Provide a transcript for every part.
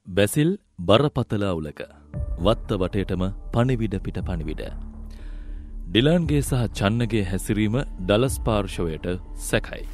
බැසිල් බරපතල අවුලක වත්ත වටේටම පණිවිඩ පිට පණිවිඩ. ඩිලන්ගේ සහ චන්නගේ හැසිරීම ඩලස් පාර්ශවයට සැකයි.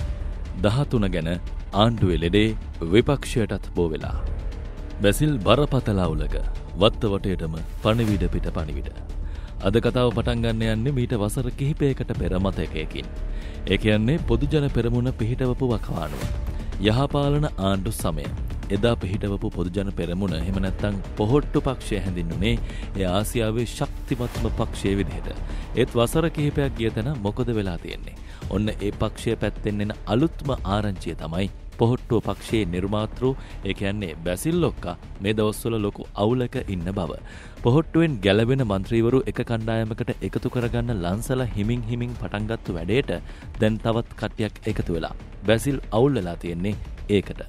13 ගැන ආණ්ඩුවේ ලෙඩේ විපක්ෂයටත් බෝ වෙලා. බැසිල් බරපතල අවුලක වත්ත වටේටම පණිවිඩ පිට පණිවිඩ. අද කතාව පටන් ගන්න යන්නේ මීට වසර කිහිපයකට පෙර මතකයකින්. ඒ කියන්නේ පොදුජන පෙරමුණ පිහිටවපු වකවානුව. යහපාලන ආණ්ඩු සමය. එදා පිහිටවපු පොදුජන පෙරමුණ එහෙම නැත්නම් පොහොට්ටු පක්ෂය හැඳින්වුනේ ඒ ආසියාවේ ශක්තිමත්ම පක්ෂයේ විදිහට. ඒත් වසර කිහිපයක් ගිය තැන මොකද වෙලා තියෙන්නේ? ඔන්න ඒ පක්ෂය පැත්තෙන් එන අලුත්ම ආරංචිය තමයි පොහොට්ටුව පක්ෂයේ නිර්මාතෘ ඒ කියන්නේ බැසිල් ලොක්කා මේ දවස්වල ලොකු අවුලක ඉන්න බව. පොහොට්ටුවෙන් ගැලවෙන മന്ത്രിවරු එක කණ්ඩායමකට එකතු කරගන්න ලන්සලා හිමින් පටන්ගත්තු වැඩේට දැන් තවත් කට්ටියක් එකතු වෙලා බැසිල් අවුල් වෙලා තියෙන්නේ ඒකට.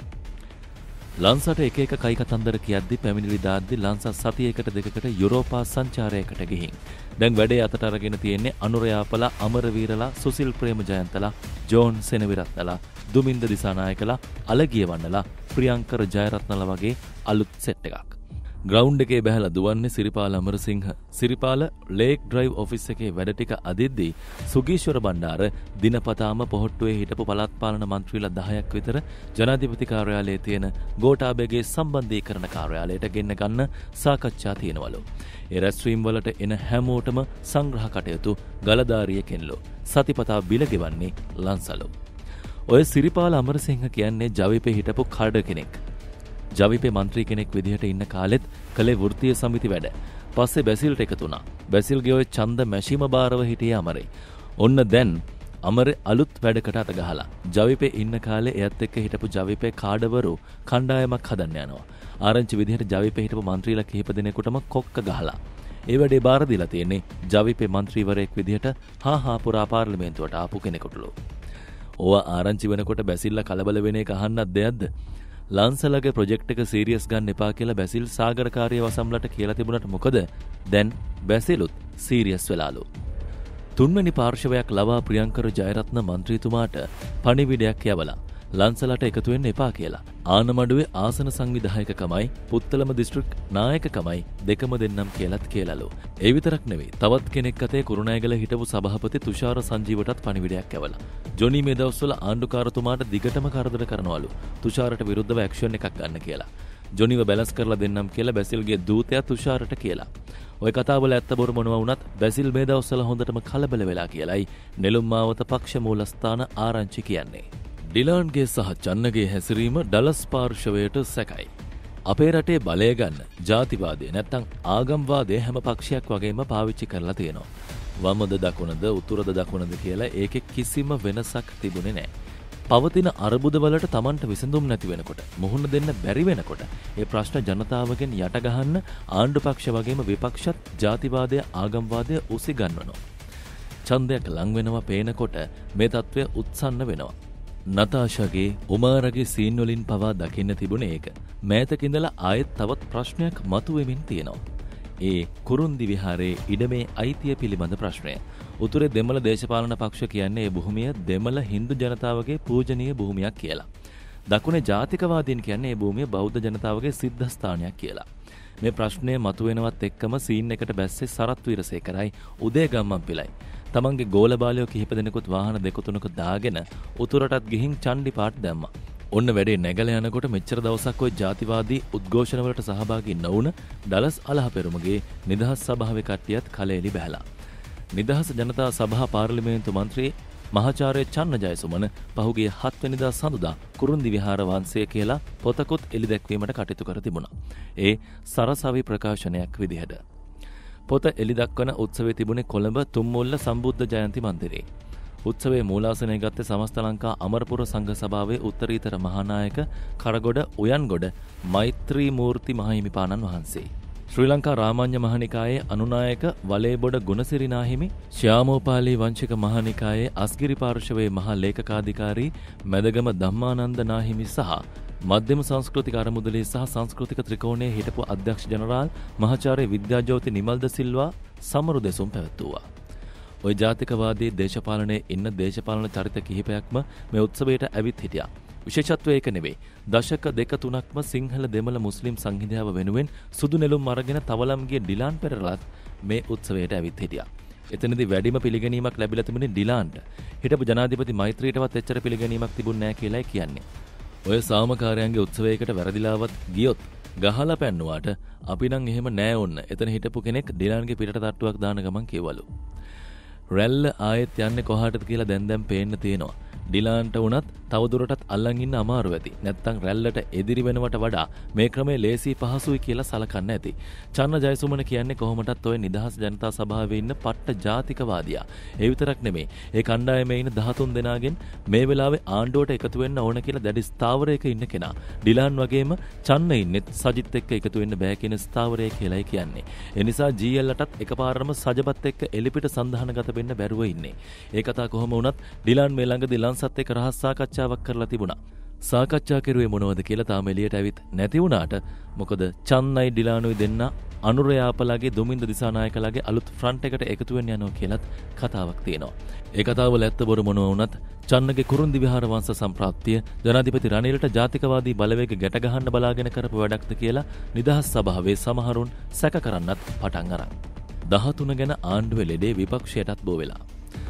ලන්සට එක කයි කතන්දර කියද්දි පැමිණිලි දාද්දි ලන්ස සතියකට දෙකකට යුරෝපා සංචාරයකට ගිහින් දැන් වැඩේ අතට අරගෙන තියෙන්නේ අනුරයාපලා අමරවීරලා සුසිල් ප්‍රේමජයන්තලා ජෝන් සෙනවිරත්නලා දුමින්ද දිසානායකලා අලගියවන්නලා ප්‍රියංකර ජයරත්නලා වගේ අලුත් සෙට් එකක්. ග්‍රවුන්ඩ් එකේ බැහැලා දුවන්නේ Siripala Amarasinghe. Siripala lake drive office එකේ වැඩ ටික අදිද්දී සුගීශ්වර බණ්ඩාර දිනපතාම පොහොට්ටුවේ හිටපු පළාත් පාලන මන්ත්‍රීලා 10ක් විතර ජනාධිපති කාර්යාලයේ තියෙන ගෝඨාභයගේ සම්බන්ධීකරණ කාර්යාලයට ගෙන්න ගන්න සාකච්ඡා තියෙනවලු. ඒ රැස්වීම් වලට එන හැමෝටම සංග්‍රහ කටයුතු ගලදාරියකෙන්ලු. සතිපතා බිල ගෙවන්නේ ලන්සලු. ඔය සිරිපාල අමරසිංහ කියන්නේ ජවිපේ හිටපු කඩ කෙනෙක්. ජවිපේ මන්ත්‍රී කෙනෙක් විදිහට ඉන්න කාලෙත් කලේ වෘත්තීය සමිති වැඩ. පස්සේ බැසිල්ට එකතු වුණා. බැසිල්ගේ ඔය ඡන්ද මැෂිම බාරව හිටියේ අමරේ. ඔන්න දැන් අමරේ අලුත් වැඩකට අත ගහලා. ජවිපේ ඉන්න කාලේ එයත් එක්ක හිටපු ජවිපේ කාඩවරු කණ්ඩායමක් හදන්න යනවා. ආරංචි විදිහට ජවිපේ හිටපු මන්ත්‍රීලා කිහිප දෙනෙකුටම කොක්ක ගහලා. ඒ වැඩේ බාර දීලා තියෙන්නේ ජවිපේ මන්ත්‍රීවරයෙක් විදිහට හා පුරා පාර්ලිමේන්තුවට ආපු කෙනෙකුටලු. ඕවා ආරංචි වෙනකොට බැසිල්ලා කලබල වෙන එක අහන්නත් දෙයක්ද? ලන්සලගේ ප්‍රොජෙක්ට් එක සීරියස් ගන්න එපා කියලා බැසිල් සාගරකාරී වසම්ලට කියලා තිබුණාට මොකද? දැන් බැසිලුත් සීරියස් වෙලාලු. තුන්වෙනි පාර්ශවයක් ලවා ප්‍රියංකර ජයරත්න මන්ත්‍රීතුමාට පණිවිඩයක් යවලා ලන්සලට එකතු වෙන්න එපා කියලා. ආනමඩුවේ ආසන සංවිධායකකමයි පුත්තලම දිස්ත්‍රික් නායකකමයි දෙකම දෙන්නම් කියලාත් කියලාලු. ඒ විතරක් නෙවෙයි තවත් කෙනෙක් අතේ කුරුණෑගල හිටපු සභාපති තුෂාර සංජීවටත් පණිවිඩයක් යවලා. ජොනි මේ දවස්වල ආණ්ඩුකාරතුමාට දිගටම කරදර කරනවලු. තුෂාරට විරුද්ධව ඇක්ෂන් එකක් ගන්න කියලා. ජොනිව බැලන්ස් කරලා දෙන්නම් කියලා බැසිල්ගේ දූතයා තුෂාරට කියලා. ඔය කතාවල ඇත්ත බොරු මොනවා වුණත් බැසිල් මේ දවස්වල හොඳටම කලබල වෙලා කියලායි නෙළුම් මාවත පක්ෂ මූලස්ථාන ආරංචි කියන්නේ. ඩිලාන්ගේ සහ චන්නගේ හැසිරීම ඩලස් පාර්ශවයට සැකයි. අපේ රටේ බලය ගන්න ජාතිවාදය නැත්තම් ආගම්වාදය හැම පක්ෂයක් වගේම පාවිච්චි කරලා තියෙනවා. වමද දකුණද උතුරද දකුණද කියලා ඒකේ කිසිම වෙනසක් තිබුණේ නැහැ. පවතින අර්බුදවලට Tamanට විසඳුම් නැති වෙනකොට මුහුණ දෙන්න බැරි වෙනකොට ඒ ප්‍රශ්න ජනතාවගෙන් යට ගහන්න ආණ්ඩු පක්ෂ වගේම විපක්ෂත් ජාතිවාදය ආගම්වාදය උසි ගන්වනවා. ඡන්දයක් ලං වෙනවා පේනකොට මේ තත්ත්වය උත්සන්න වෙනවා. නතාෂාගේ උමාරගේ සීන් වලින් පවා දකින්න තිබුණේ ඒක. මෑතක ඉඳලා ආයෙත් තවත් ප්‍රශ්නයක් මතුවෙමින් තියෙනවා. ඒ කුරුන්දි විහාරයේ ඉඩමේ අයිතිය පිළිබඳ ප්‍රශ්නය. උතුරේ දෙමළ දේශපාලන පක්ෂ කියන්නේ ඒ භූමිය දෙමළ හින්දු ජනතාවගේ පූජනීය භූමියක් කියලා. දකුණේ ජාතිකවාදීන් කියන්නේ ඒ භූමිය බෞද්ධ ජනතාවගේ සිද්ධාස්ථානයක් කියලා. මේ ප්‍රශ්නය මතුවෙනවත් එක්කම සීන් එකට බැස්සේ සරත් වීරසේකරයි උදේගම්මන් පිළයි. තමන්ගේ ගෝලබාලයෝ කිහිප දෙනෙකුත් වාහන දෙක තුනක දාගෙන උතුරටත් ගිහින් චණ්ඩි පාට දැම්මා. ඔන්න වැඩේ නැගලා යනකොට මෙච්චර දවසක් ওই ජාතිවාදී උද්ඝෝෂණ වලට සහභාගී නොවුන ඩලස් අලහපෙරුමගේ නිදහස් සභාවේ කට්ටියත් කලෙලි බැහැලා. නිදහස් ජනතා සභා පාර්ලිමේන්තු මන්ත්‍රී මහාචාර්ය චන්න ජයසුමන පහුගිය 7 වෙනිදා සඳුදා කුරුන්දි විහාර වංශය කියලා පොතකුත් එළි දැක්වීමට කටයුතු කර තිබුණා. ඒ සරසවි ප්‍රකාශනයක් විදිහට. පොත එළි දක්වන උත්සවයේ තිබුණේ කොළඹ තුම්මුල්ල සම්බුද්ධ ජයන්ති මන්දිරේ. උත්සවයේ මූලාසනය ගත්තේ සමස්ත ලංකා අමරපුර සංඝ සභාවේ උත්තරීතර මහානායක කරගොඩ උයන්ගොඩ මෛත්‍රී මූර්ති මහහිමිපාණන් වහන්සේ. ශ්‍රී ලංකා රාමඤ්ඤ මහනිකායේ අනුනායක වලේබොඩ ගුණසිරි නාහිමි, ශ්‍යාමෝපාලී වංශික මහනිකායේ අස්ගිරි පාර්ශවයේ මහා ලේකකාධිකාරී මැදගම ධම්මානන්ද නාහිමි සහ මධ්‍යම සංස්කෘතික අරමුදලේ සහ සංස්කෘතික ත්‍රිකෝණයේ හිටපු අධ්‍යක්ෂ ජනරාල් මහාචාර්ය විද්‍යාජෝති නිමල්ද සිල්වා සමරු දෙසුම් පැවැත්වුවා. ওই ජාතිකවාදී දේශපාලනයේ ඉන්න දේශපාලන චරිත කිහිපයක්ම මේ උත්සවයට ඇවිත් හිටියා. විශේෂත්වය ඒක නෙවෙයි. දශක දෙක තුනක්ම සිංහල දෙමළ මුස්ලිම් සංහිඳියාව වෙනුවෙන් සුදු නෙළුම් අරගෙන තවලම් ගිය ඩිලාන් පෙරේරාත් මේ උත්සවයට ඇවිත් හිටියා. එතනදී වැඩිම පිළිගැනීමක් ලැබිලා තිබුණේ ඩිලාන්ට. හිටපු ජනාධිපති මෛත්‍රීටවත් එච්චර පිළිගැනීමක් තිබුණේ නැහැ කියලායි කියන්නේ. ඔය සාමකාරයන්ගේ උත්සවයකට වැරදිලාවත් ගියොත් ගහලා පැන්නුවාට අපි නම් එහෙම නෑ ඔන්න. එතන හිටපු කෙනෙක් ඩිලාන්ගේ පිටට තට්ටුවක් දාන ගමන් කියවලු. රැල්ල ආයෙත් යන්නේ කොහාටද කියලා දැන් පේන්න තියෙනවා. ඩිලාන්ට වුණත් තවදුරටත් අල්ලන් ඉන්න අමාරු ඇති. නැත්තම් රැල්ලට එදිරි වෙනවට වඩා මේ ක්‍රමය ලේසි පහසුයි කියලා සලකන්න ඇති. චන්න ජයසුමන කියන්නේ කොහොමටත් ඔය නිදහස් ජනතා සභාවේ ඉන්න පට්ට ජාතිකවාදියා. ඒ විතරක් නෙමෙයි. ඒ කණ්ඩායමේ ඉන්න 13 දෙනාගෙන් මේ වෙලාවේ ආණ්ඩුවට එකතු වෙන්න ඕන කියලා දැඩි ස්ථාවරයක ඉන්න කෙනා. ඩිලාන් වගේම චන්න ඉන්නෙත් සජිත් එක්ක එකතු වෙන්න බෑ කියන ස්ථාවරය කියලායි කියන්නේ. ඒ නිසා GLටත් එකපාරටම සජපත් එක්ක එලිපිට සන්ධානගත වෙන්න බැරුව ඉන්නේ. ඒ කතා කොහොම වුණත් ඩිලාන් මේ ළඟදී ලන්සත් එක්ක රහස් සාකච්ඡාවක් කරලා තිබුණා. සාකච්ඡා කරුවේ මොනවද කියලා තාම එළියට ඇවිත් නැති වුණාට මොකද චන්නයි ඩිලානුයි දෙන්න අනුරයාපලගේ දුමින්ද දිසානායකලාගේ අලුත් ෆ්‍රන්ට් එකට එකතු වෙන්න යනවා කියලත් කතාවක් තියෙනවා. ඒ කතාව ඇත්ත බොරු මොනවා වුණත් චන්නගේ කුරුන්දි විහාර වංශ සම්ප්‍රාප්තිය ජනාධිපති රනිල්ට ජාතිකවාදී බලවේග ගැට ගහන්න බලාගෙන කරපු වැඩක්ද කියලා නිදහස් සභාවේ සමහරුන් සැක කරන්නත් පටන් අරන්. 13 ගැන ආණ්ඩුවේ ලෙඩේ විපක්ෂයටත් බෝ වෙලා.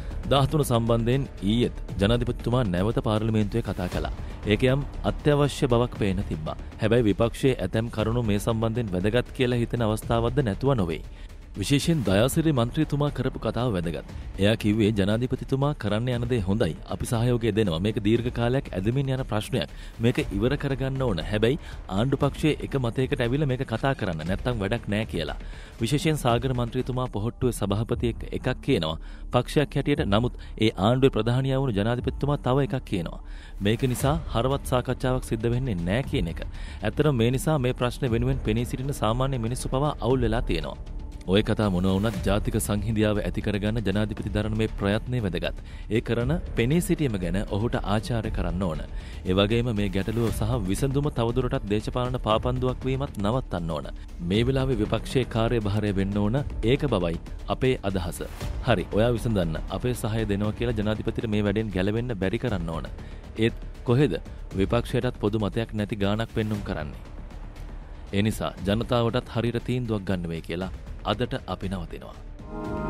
13 සම්බන්ධයෙන් ඊයේත් ජනාධිපතිතුමා නැවත පාර්ලිමේන්තුවේ කතා කළා. ඒක යම් අත්‍යවශ්‍ය බවක් පේන තිබ්බා. හැබැයි විපක්ෂයේ ඇතැම් කරුණු මේ සම්බන්ධයෙන් වැදගත් කියලා හිතන අවස්ථාවක්ද නැතුව නොවේ. විශේෂයෙන් දයාසිරි මන්ත්‍රීතුමා කරපු කතාව වැදගත්. එයා කිව්වේ ජනාධිපතිතුමා කරන්න යන දේ හොඳයි. අපි සහයෝගය දෙනවා. මේක දීර්ඝ කාලයක් ඇදමින් යන ප්‍රශ්නයක්. මේක ඉවර කරගන්න ඕන. හැබැයි ආණ්ඩු පක්ෂයේ එක මතයකට ඇවිල්ලා මේක කතා කරන්න නැත්තම් වැඩක් නැහැ කියලා. විශේෂයෙන් සාගර මන්ත්‍රීතුමා පොහොට්ටුවේ සභාපති එකක් කියනවා. පක්ෂයක් හැටියට නමුත් ඒ ආණ්ඩුවේ ප්‍රධානියා වුණු ජනාධිපතිතුමා තව එකක් කියනවා. මේක නිසා හරවත් සාකච්ඡාවක් සිද්ධ වෙන්නේ නැහැ කියන එක. ඇත්තටම මේ නිසා මේ ප්‍රශ්නේ වෙනුවෙන් පෙනී සිටින සාමාන්‍ය මිනිස්සු පවා අවුල් වෙලා තියෙනවා. ඔය කතා මොනවා වුණත් ජාතික සංහිඳියාව ඇති කරගන්න ජනාධිපති දරන මේ ප්‍රයත්නය වැදගත්. ඒ කරන පෙනී සිටීම ගැන ඔහුට ආචාර්ය කරන්න ඕන. ඒ වගේම මේ ගැටලුව සහ විසඳුම තවදුරටත් දේශපාලන පාපන්දුවක් වීමත් නවත්තන්න ඕන. මේ වෙලාවේ විපක්ෂයේ කාර්යභාරය වෙන්න ඕන ඒක බවයි අපේ අදහස. හරි, ඔයා විසඳන්න. අපේ සහාය දෙනවා කියලා ජනාධිපතිට මේ වැඩෙන් ගැලවෙන්න බැරි කරන්න ඕන. ඒත් කොහෙද විපක්ෂයටත් පොදු මතයක් නැති ගාණක් පෙන්නුම් කරන්නේ. ඒ නිසා ජනතාවටත් හරියට තීන්දුවක් ගන්න වෙයි කියලා අදට අපි නවතිනවා.